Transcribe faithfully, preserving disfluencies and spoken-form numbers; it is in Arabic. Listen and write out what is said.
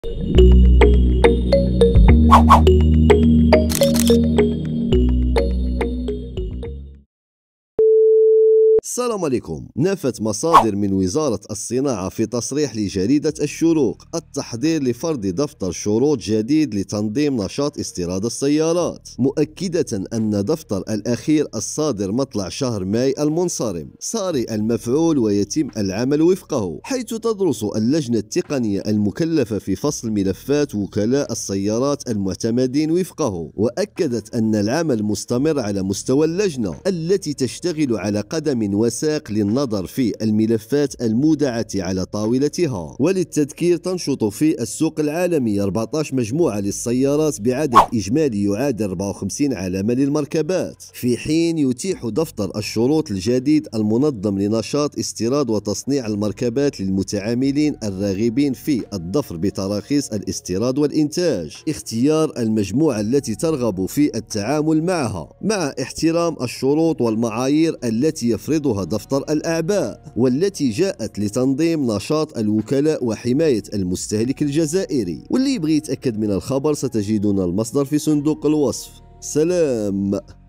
السلام عليكم. نفت مصادر من وزارة الصناعة في تصريح لجريدة الشروق التحضير لفرض دفتر شروط جديد لتنظيم نشاط استيراد السيارات، مؤكدة أن دفتر الأخير الصادر مطلع شهر ماي المنصرم صاري المفعول ويتم العمل وفقه، حيث تدرس اللجنة التقنية المكلفة في فصل ملفات وكلاء السيارات المعتمدين وفقه، وأكدت أن العمل مستمر على مستوى اللجنة التي تشتغل على قدم وساق للنظر في الملفات المودعة على طاولتها. وللتذكير تنشط في السوق العالمي أربعة عشر مجموعة للسيارات بعدد إجمالي يعادل أربعة وخمسين علامة للمركبات، في حين يتيح دفتر الشروط الجديد المنظم لنشاط استيراد وتصنيع المركبات للمتعاملين الراغبين في الظفر بتراخيص الاستيراد والإنتاج اختيار المجموعة التي ترغب في التعامل معها، مع احترام الشروط والمعايير التي يفرضها دفتر الأعباء، والتي جاءت لتنظيم نشاط الوكلاء وحماية المستهلك الجزائري. واللي يبغي يتأكد من الخبر ستجدون المصدر في صندوق الوصف. سلام.